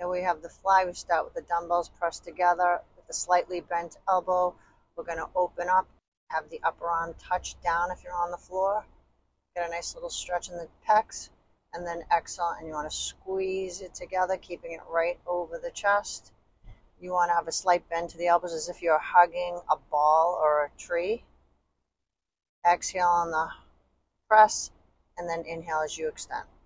Here we have the fly. We start with the dumbbells pressed together with the slightly bent elbow. We're going to open up, have the upper arm touch down if you're on the floor. Get a nice little stretch in the pecs, and then exhale, and you want to squeeze it together, keeping it right over the chest. You want to have a slight bend to the elbows as if you're hugging a ball or a tree. Exhale on the press, and then inhale as you extend.